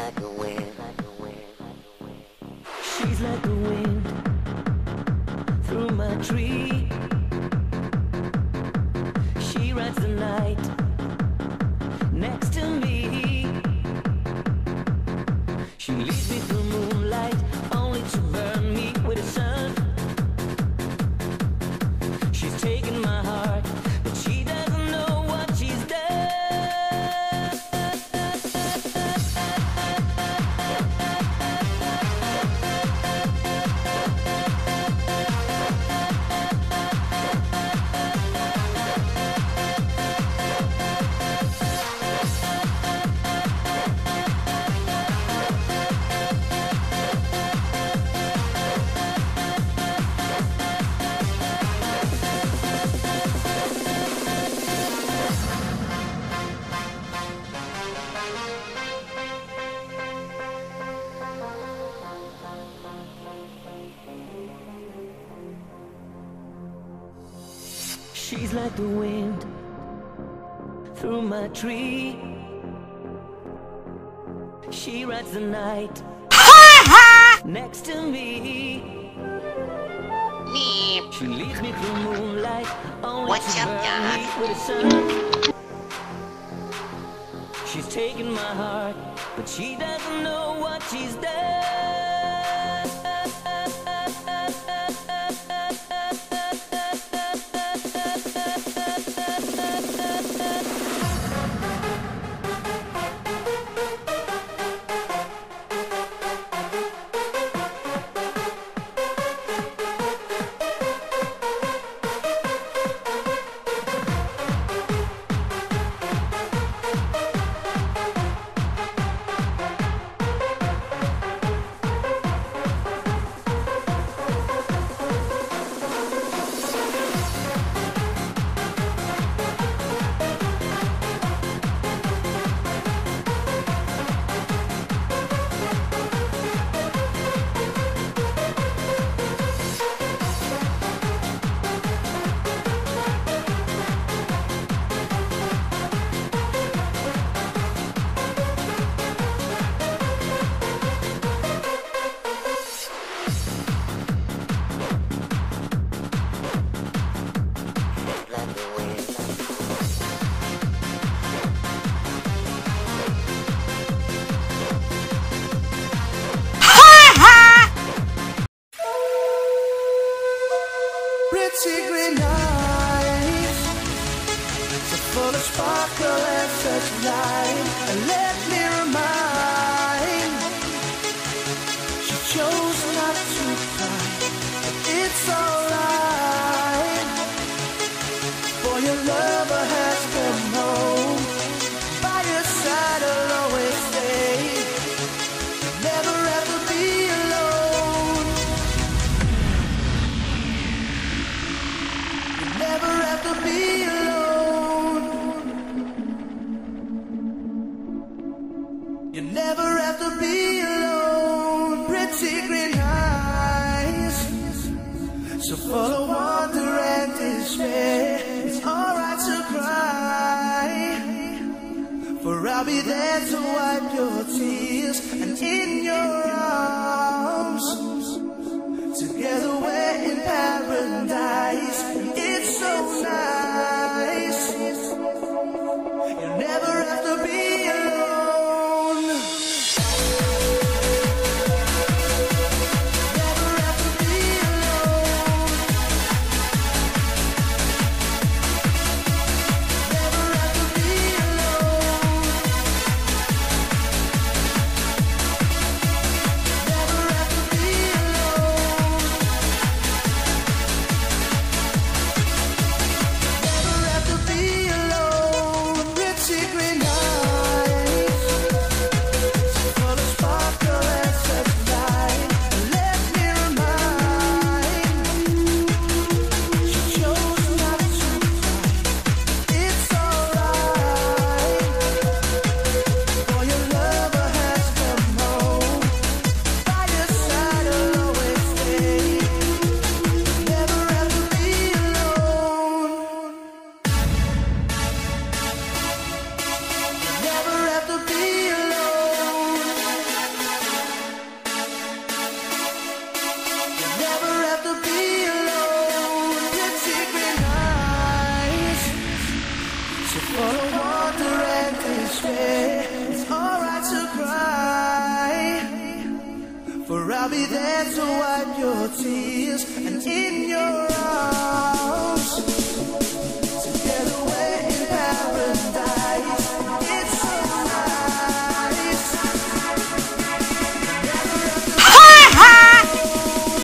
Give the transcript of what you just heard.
She's like the wind through my tree. She rides the night next to me. She leads me through moonlight, only to burn me with the sun. She's taken my heart, but she doesn't know what she's done. She's like the wind through my tree. She rides the night next to me. She leads me through moonlight, only to burn me with the sun. She's taken my heart, but she doesn't know what she's done. Pretty green eyes, so full of sparkle and such light. And let me remind, she chose not to cry, but it's alright. For your lover has come home, by your side I'll always stay. You'll never ever be alone. Never have to be alone. You never have to be alone. Pretty green eyes, so full of wonder and despair. It's alright to cry, for I'll be there to wipe your tears. And in your arms, together we're in paradise. It's so nice. You never have to be alone. Never have to be alone. Never have to be alone. Never have to be alone. I'll be there to wipe your tears, and in your